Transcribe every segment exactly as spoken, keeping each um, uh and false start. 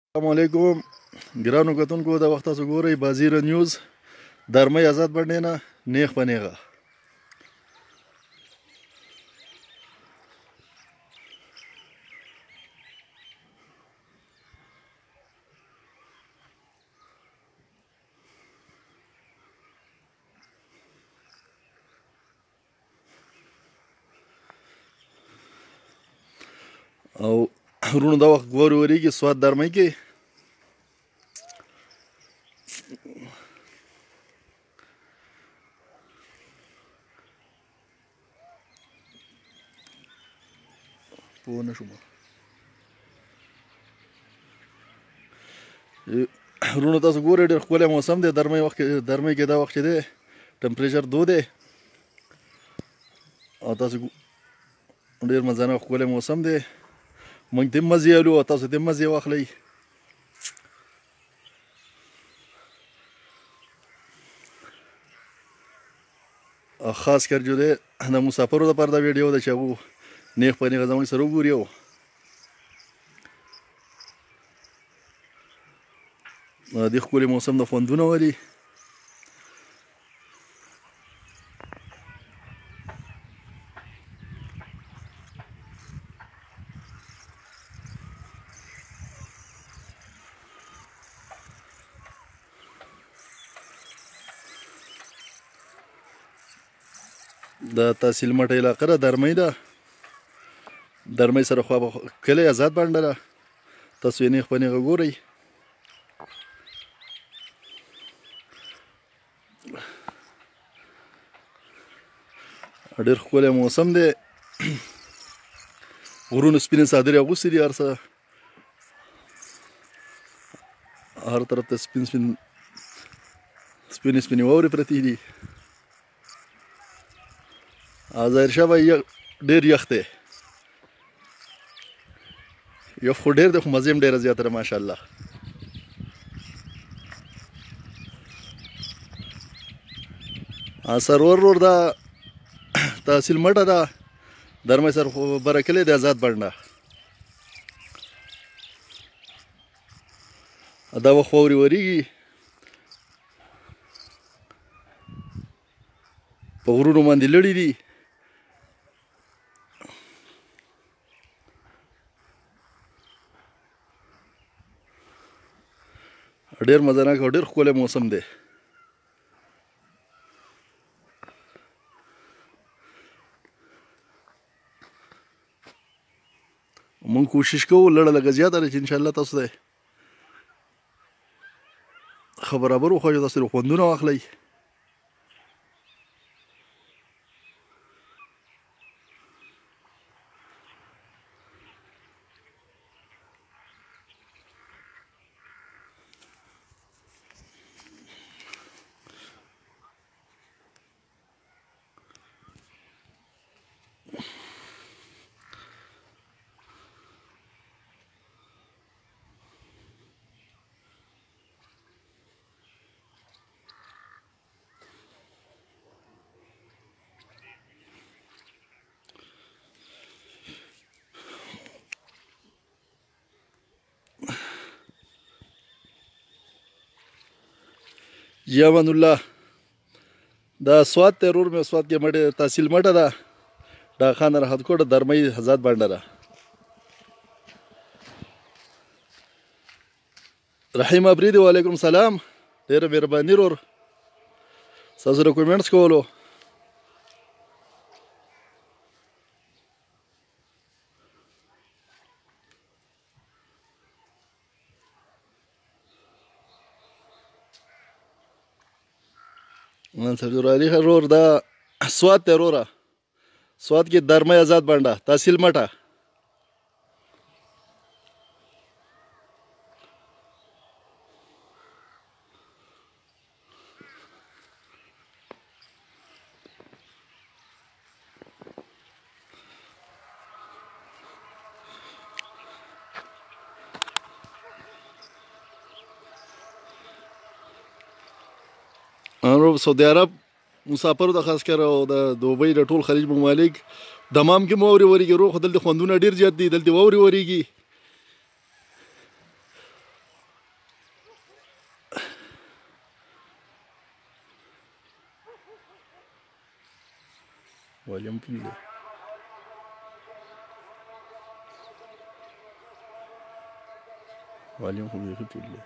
السلام علیکم ګرانو کتونکو د وخت تاسو ګورئ بازیره نیوز درمۍ آزاد بڼې نه نیغ په نیغه او ورونو دا وخت ګوري وریږي سوات درمۍ کې پوه نه شوم ورونو تاسو ګورئ ډېر ښکلی موسم دی درمۍ وخت درمۍ کې دا وخت چې دی ټمپریچر دو دی او تاسو ډېر مزانه ښکلی موسم دی موږ ته هم مزې الو او تاسو ته هم مزې واخلئ خاص کر جو دی د مسافرو لپاره دا ویډیو ده چې هغو نیغ په نیغه زموږ سره وګوري او د دې ښکلي موسم د خوندونه ولي د تحصیل مټه علاقه ده درمۍ ده درمۍ سره خوا کلی آزاد بانډه ده تاسو یې نیغ په نیغه ګورئ ډېر ښکلی موسم دی غرونو سپینې څادرې اغوستې دي هر څه هر طرف ته سپین سپین سپینې سپینې واورې پرتې دي ظاهرشاه بھائی ډېر یخ دی یخ خو ډېر دی خو مزې هم ډېره زیاته ده ماشاءالله سرور رور دا تحصیل مټه ده درمۍ سر بره کلی د آزاد بڼه دا وخت واورې ورېږي په غرونو باندې لړې دي ډېر مزهناک او ډېر ښکلی موسم دی مونږ کوشش کوو لړه لږه زیاته ده چې انشاءالله تاسو ته ښه برابر وښایو تاسو ترې خوندونه واخلئ جی امان الله دا سوات ترور مې سوات کې مټه تحصیل مټه ده ډاک خان راحت کوټ درمۍ آزاد بانډه ده رحیم ابریدي وعلیکم سلام ډېره مهرباني رور ستاسو د کومنټس کولو منصور علي رور دا سوات ته روره سوات کې درمۍ آزاد بانډه تحصیل مټه سعودي عرب مسافرو ته خاص کر او د دوبۍ د ټول خلیج ممالک دمام کې واورې ورېږي روغ دلته خوندونه ډېر زیات دي دلته واورې ورېږي والیم فل دی. والیم خو بیخي ټیټ دی.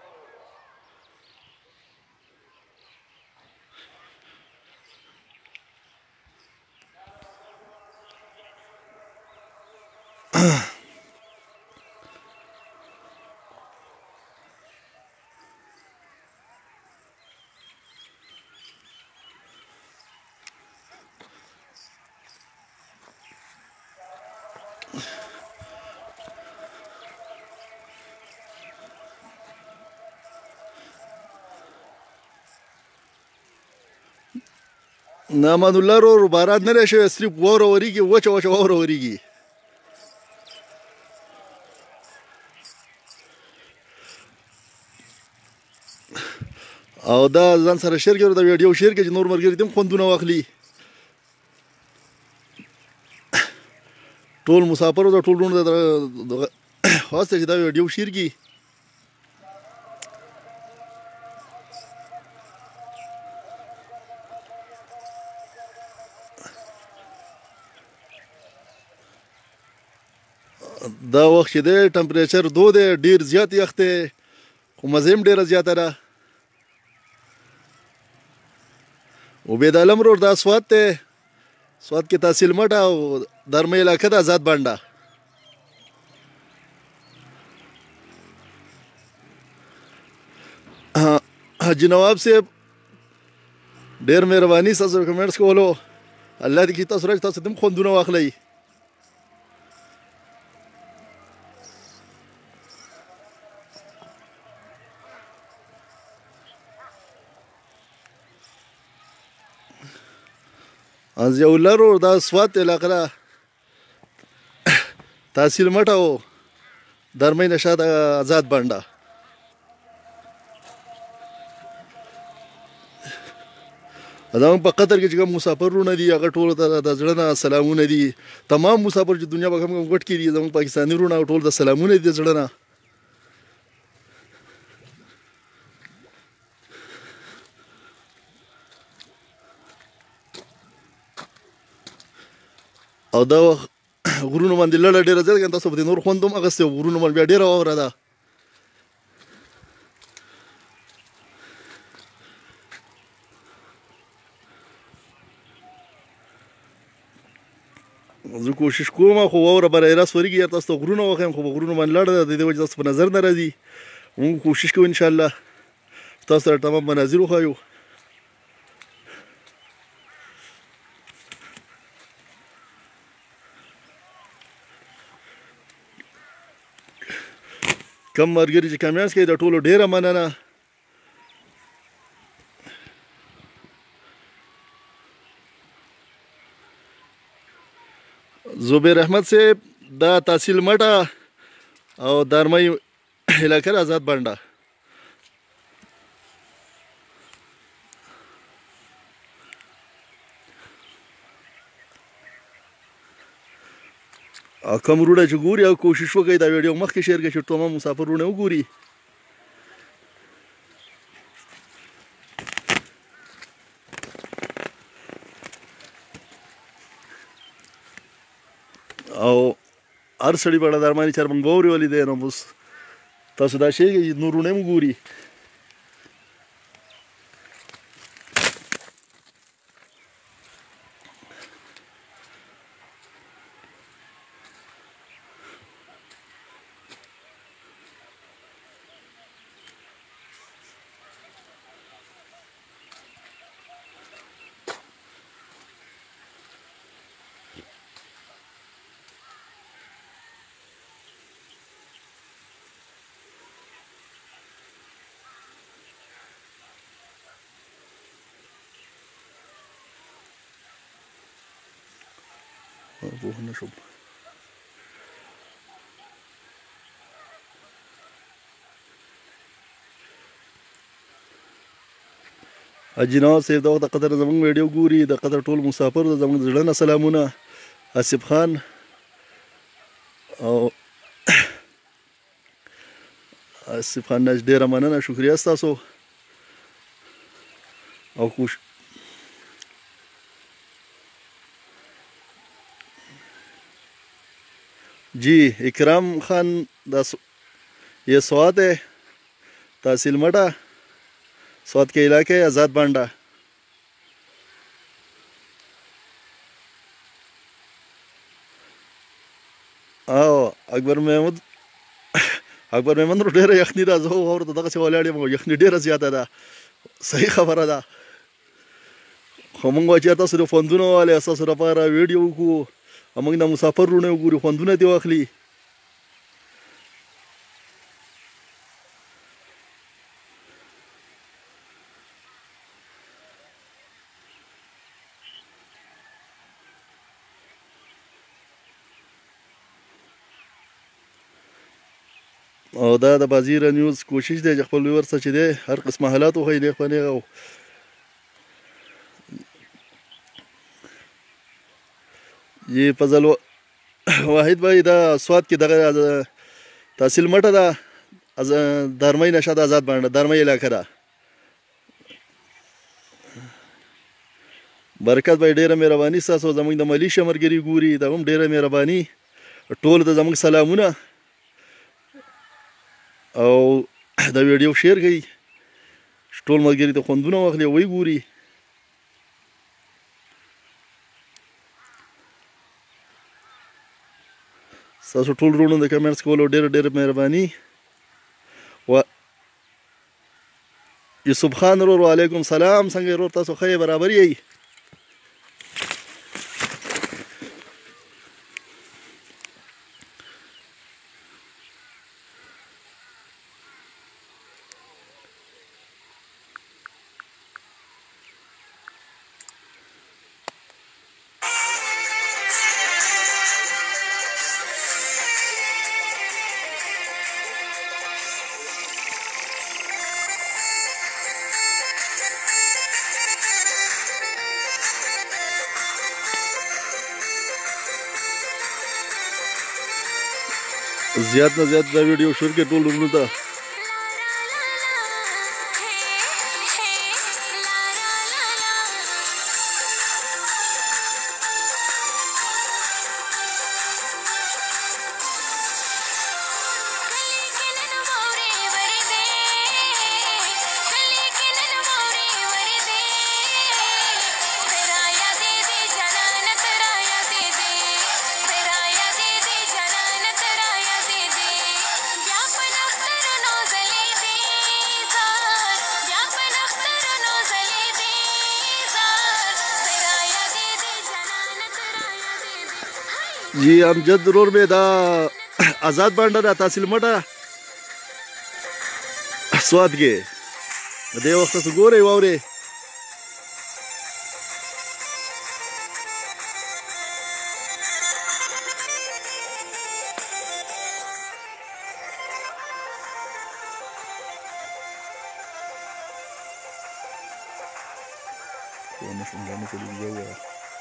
نامان الله رو باران نه شوی، صرف واوره وریږي، وچه وچه واوره وریږي. او دا ځان سره شیر کړو، دا ویډیو شیر کړئ چې نور ملګري دې هم خوندونه واخلي. ټول مسافرو ته ټول وروڼو ته خواسته چې دا ویډیو شیر کړي. دا وخت چې دی ټمپریچر دو دی، ډېر زیات یخ دی، خو مزه هم ډېره زیاته ده. عبید عالم ورور دا سوات دی، سوات کې تحصیل مټه او درمه علاقه ده، آزاد بانډه. حاجي نواب صاحب ډېر مهرباني ستاسو کمنټس کولو. الله دې کي تاسو راځي، تاسو دې هم خوندونه واخلئ. ضیاء الله ورور دا سوات علاقه ده، تحصیل مټه او درمۍ نشاد آزاد بانډه. دا په قطر کې چې کوم مسافرونه دي هغه ټولو ته د زړه نه سلامونه دي. تمام مسافر چې دنیا په کوم کوم ګوټ کې دي زموږ پاکستاني وروڼه ټول د سلامونه دي د زړه نه. او دا وخت غرونو باندې لړه ډېره زیاته ده، تاسو به د نور خوند هم اخیستی، غرونو باندې بیا ډېره واوره ده. زه کوشش کوم خو واوره برای راست ورېږي، یا تاسو ته غرونه وښیم، خو په غرونو باندې لړه ده، د دې وجې تاسو په نظر نه راځي. موږ کوشش کوو انشاءالله تاسو سره تمام مناظر وښایو. کم ملګري چې کمنټس کوي د ټولو ډېره مننه. زبیر احمد صاحب دا تحصیل مټه او درمۍ علاقه آزاد بانډه. او کوم وروڼه چې ګوري او کوشش وکړئ دا ویډیو مخکې شیر کړئ چې تمام مسافر وروڼه وګوري. او هر سړي به درماني چرمن به واوري ولیدی، نو بس تاسو دا شی چې نور وروڼه هم وګوري. پوه نه شوم. حاجي نواز صاحب دا وخت د قطر زموږ ویډیو ګوري، د قطر ټول مسافر د زموږ د زړه نه سلامونه. آصف خان او آصف خان ناج ډېره مننه، شکریه ستاسو. او خوش जी इकराम खान दा ये स्वात है तहसील मटा स्वात के इलाके आज़ाद बांडा। आओ अकबर महमूद अकबर महमूद ढेर यखनी दा जो और तो दगसे वलाडी मो यखनी ढेर ज्यादा दा सही खबर दा खमंग वाचिया तसरो फंदुनो वाले अससरा पारा वीडियो को अमंग ना मुसाफर रुने गुरु फंदुने ते वाखली او دا د بازیره نیوز کوشش دی چې خپل ورسره چې دی هر قسم حالات خو یې خو نه غو یہ فضل واحد بھائی دا سواد کې دغه تحصیل مټه دا از درمای نشاد آزاد باندې درمای علاقه دا برکت بھائی ډیره مهرباني تاسو زموږ د مالی شمرګری ګوري دا هم ډیره مهرباني ټول د زموږ سلامونه او دا ویډیو شیر کړئ ټول ملګري ته خوندونه واخلي وای ګوري تاسو ټول ورونو د کمنټس کولو ډېر ډېر مهرباني و یوسف خان ورور وعلیکم سلام څنګه ورور تاسو ښه برابر یې زیات نه زیات دا ویډیو شور کې ټول ورونو ته जी امجد ضرور में دا आजाद बांडा दा तहसील मटा स्वाद के दे वक्त से गोरे वावरे कौन समझाने के लिए गया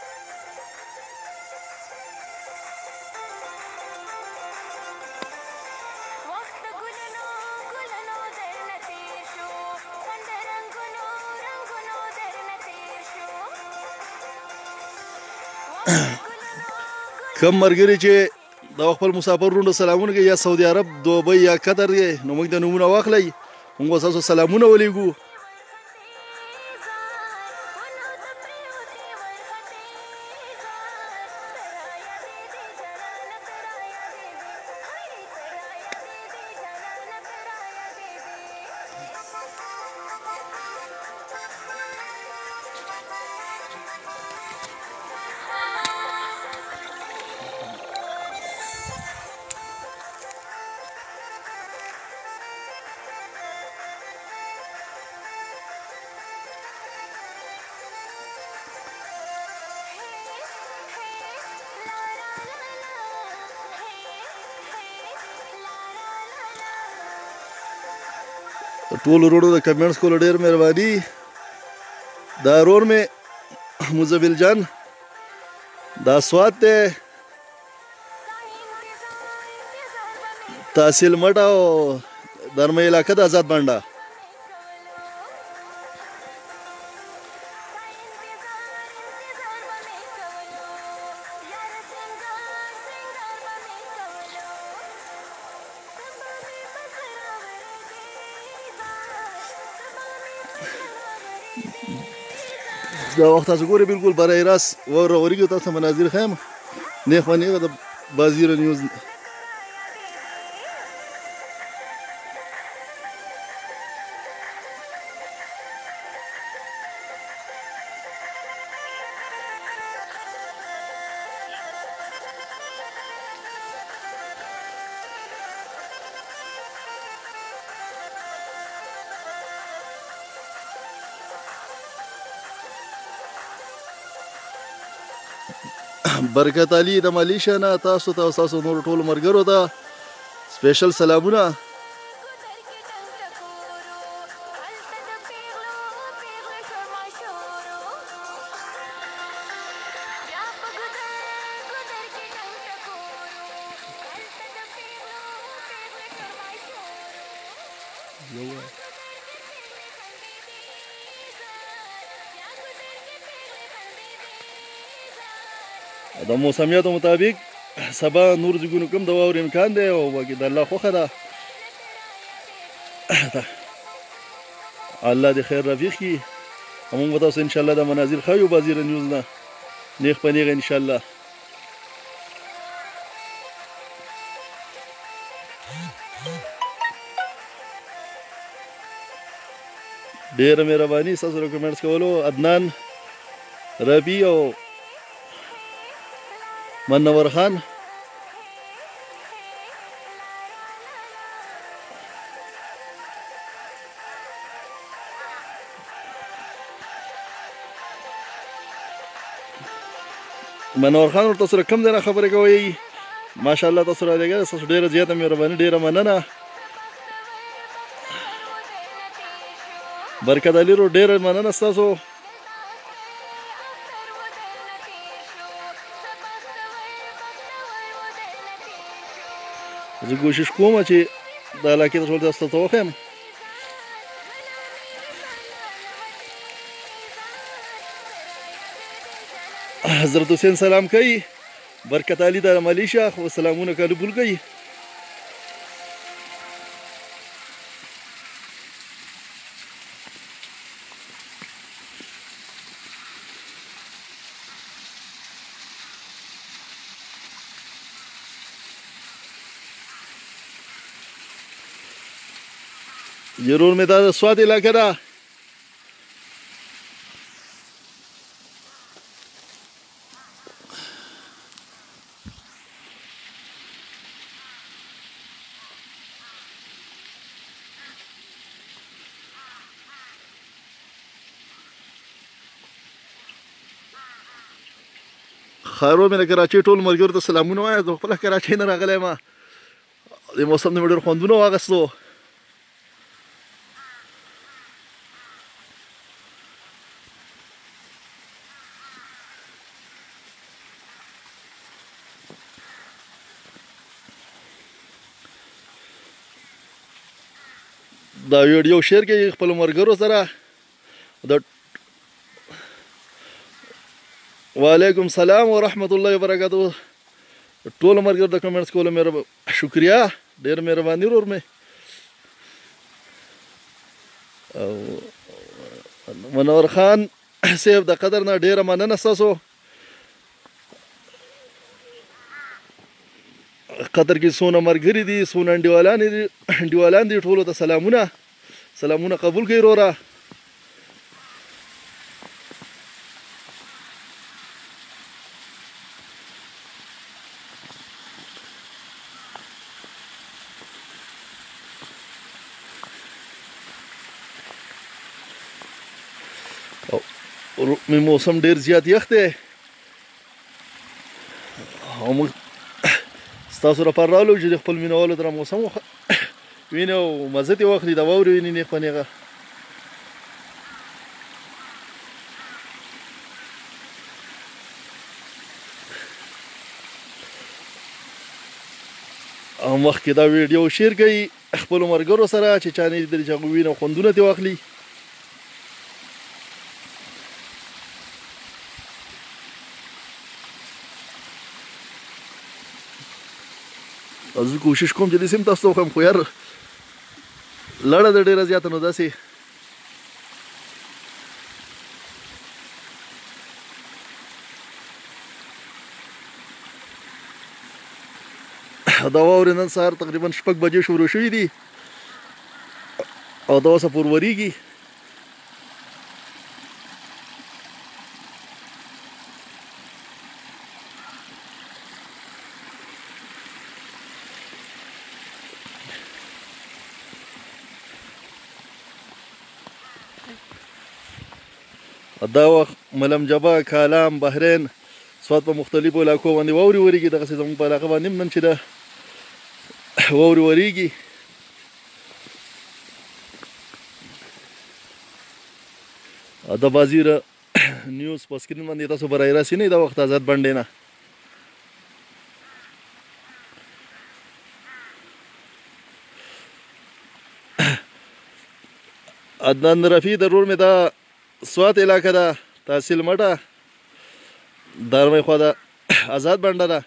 کم مرګري چې د خپل مسافر روند سلامونه کوي یا سعودي عرب دوبۍ یا قطر دی نو موږ د نمونه واخلئ موږ تاسو سلامونه ولیږو ټول ورونو د کمنټس کولو ډېر مهرباني دا ورور مې مزبل جان دا سواد دی تحصیل مټه او درمه علاقه د آزاد بانډا دا وخت تاسو ګورئ بالکل برای راست واوره ورېږي تاسو ته مناظر ښیم نیغ په نیغه د بازیره نیوز برکت علي د ملیشیا نه تاسو ته او تاسو نور ټولو ملګرو ته سپیشل سلامونه. د موسمیاتو مطابق سبا نور ځګونو کوم د واورې امکان دی او باقي د الله خوښه ده. الله دې خیر رفیق کړي. موږ به تاسو انشاءالله د مناظر ښیو بازیره نیوز نه نیغ په نیغه انشاءالله. ډېره مهرباني ستاسو د کمنټس کولو. عدنان ربی او منور خان منور خان ورته سره کم دی نه خبرې کوئ. ماشاءالله تاسو را لېږئ ستاسو ډېره زیاته مهرباني ډېره مننه. برکت علي رو ډېره مننه ستاسو. زه کوشش کوم چې د علاقې ته ټول تاسو ته وښیم. حضرت حسین سلام کوي. برکت علي د ملیشیا خو سلامونه قبول کوي. ضرور مې دا د سوات علاقه ده. خیرو مې د کراچۍ ټول ملګرو ته سلامونه وایه. زه خپله کراچۍ نه راغلی یم. د موسم نه مې ډېر خوندونه واخیستو. دا ویډیو شیر کړئ خپلو ملګرو سره. د وعلیکم سلام ورحمت الله وبرکاتو. ټولو ملګرو د کمنټس کولو مې شکریه. ډېر مهرباني ورور مې. منور خان صاحب د قدر نه ډېره مننه ستاسو. قطر کې څونه ملګري دي څونه انډیوالان دي انډیوالان دي ټولو ته سلامونه سلامونه قبول کړئ وروره. مې موسم ډېر زیات یخ دی او موږ ستاسو لپاره راغلو چې د خپل مینهوالو سره موسم وینو او مزه ترې واخلي. د واورې وینې نیغ په نیغه. او مخکې دا ویډیو شیر کړئ خپلو ملګرو سره چې چا نه لیدلي چې هغوی ویني او خوندونه ترې واخلي. زه کوشش کوم چې داسې هم تاسو ته وښیم خو یار لړه ده ډېره زیاته نو داسې دا واورې نن سهار تقریبا شپږ بجې شروع شوي دي او دا اوسه پورې ورېږي. دا وخت ملم جبا، کالام، بحرین، سوات په مختلفو علاقو باندې واورې ورېږي. دغسې زموږ په علاقه باندې هم نن چې ده واورې ورېږي. د بازیره نیوز په سکرین باندې تاسو برای راست وینئ دا وخت آزاد بنډې نه. عدنان رفیع د ورور مې دا سوات علاقه ده، تحصیل مټه دارمۍ خوا ده آزاد بنډه ده.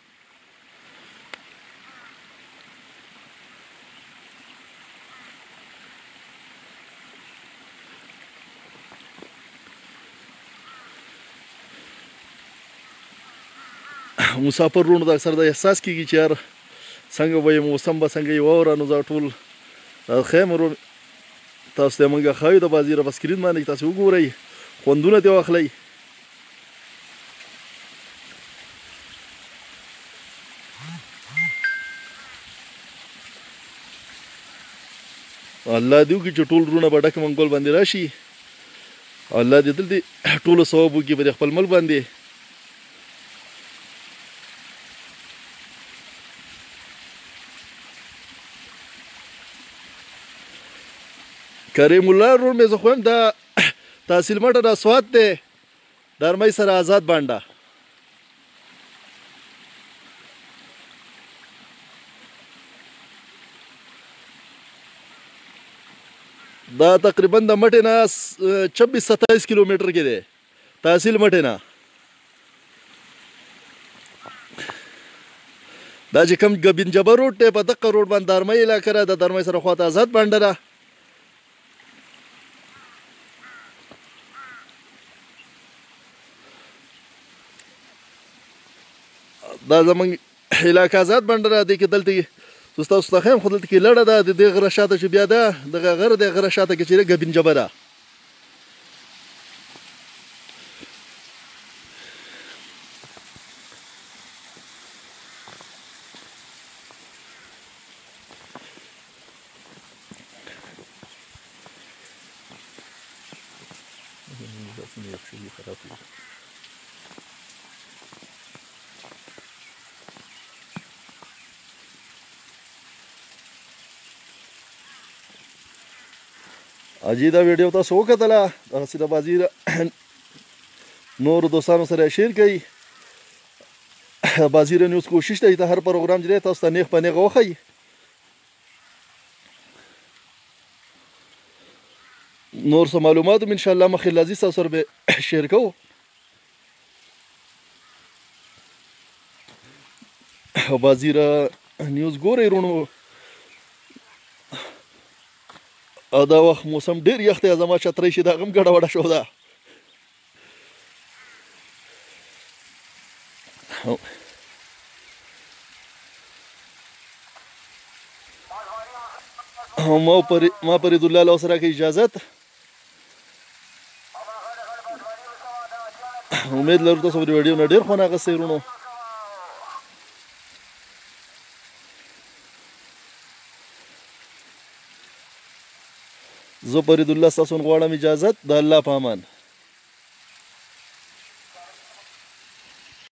مسافر وروڼو د اکثر د احساس کېږي چې یار څنګه به یې موسم به څنګه یې واوره. نو دا ټول دا خیم ورو تاسو ته موږ ښایو د بازیره په سکرین باندې تاسو وګورئ، خوندونه ترې واخلئ. الله دې وکړي چې ټول وروڼه په ډک منګول باندې راشي. الله دې دلته ټولو ثواب وکړي په خپل ملک باندې. کریم الله ورور مې زه خو یم دا تحصیل مټه دا سوات دی، دارمۍ سره آزاد بانډه. دا تقریبا د مټې نه چھبیس ستایس کیلومیټر کې دی تحصیل مټې نه. دا چې کوم ګبین جبر روډ دی په دقه روډ باندې دارمۍ علاقه ده، د دارمۍ سره خواته آزاد بانډه ده. دا زمونږ علاقه آزاد بنډه ده. دې کې دلته زه ستاسو ته ښیم خو دلته کې لړه ده. د دې غره شاته چې بیا ده دغه غره د غره شاته کې چې ګبین جبه ده. اجي دا ویډیو تاسو وکتله، دغسې د بازیره نورو دوستانو سره شیر کړئ. بازیره نیوز کوشش دی ته هر پروګرام چې دی تاسو ته نیغ په نیغه وښیي. نور څه معلومات هم انشاءالله مخکې لازم تاسو سره به شیر کوو. بازیره نیوز ګورئ وروڼو. او دا وخت موسم ډېر یخ دی، زما چترۍ چې د هغه هم ګډه وډه شو ده. ما فرید الله له سره کې اجازت امید لرو تاسو د ویډیو نه ډېر خوند اخیستی وروڼو. زه فرید الله ستاسو غواړم اجازت د الله په امان.